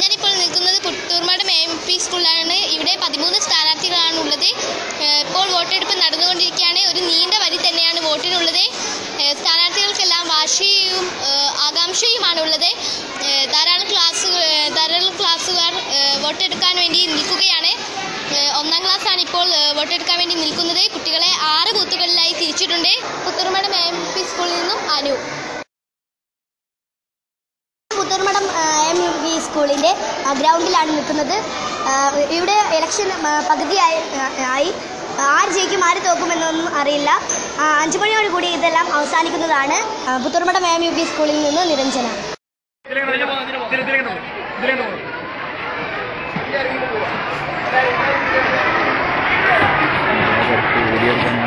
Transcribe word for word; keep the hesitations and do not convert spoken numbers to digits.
ഞാനിപ്പോൾ നിൽക്കുന്നത് പുത്തൂർമാടം M P സ്കൂളിലാണ്. ഇവിടെ പതിമൂന്ന് സ്ഥാനാർത്ഥികളാണ് ഉള്ളത്. ഇപ്പോൾ വോട്ടെടുപ്പ് നടന്നുകൊണ്ടിരിക്കുകയാണ്. ഒരു നീണ്ട വരി തന്നെയാണ് വോട്ടിനുള്ളത്. സ്ഥാനാർത്ഥികൾക്കെല്ലാം വാശിയും ആകാംക്ഷയുമാണ് ഉള്ളത്. ധാരാളം ക്ലാസ് ധാരാളം ക്ലാസ്സുകാർ വോട്ടെടുക്കാൻ വേണ്ടി നിൽക്കുകയാണ്. ഒന്നാം ക്ലാസ്സാണ് ഇപ്പോൾ വോട്ടെടുക്കാൻ വേണ്ടി നിൽക്കുന്നത്. കുട്ടികളെ ആറ് ബൂത്തുകളിലായി തിരിച്ചിട്ടുണ്ട്. പുത്തൂർമാടം എം പി സ്കൂളിൽ നിന്നും Anu. Puthurmadam M U P സ്കൂളിൻ്റെ ഗ്രൗണ്ടിലാണ് നിൽക്കുന്നത്. ഇവിടെ ഇലക്ഷൻ പകുതിയായി ആയി ആര് ജയിക്കും ആര് തോക്കുമെന്നൊന്നും അറിയില്ല. അഞ്ചു മണിയോട് കൂടി ഇതെല്ലാം അവസാനിക്കുന്നതാണ്. പുത്തൂർമാടം എം യു പി സ്കൂളിൽ നിന്ന് നിരഞ്ജന. വീഡിയോ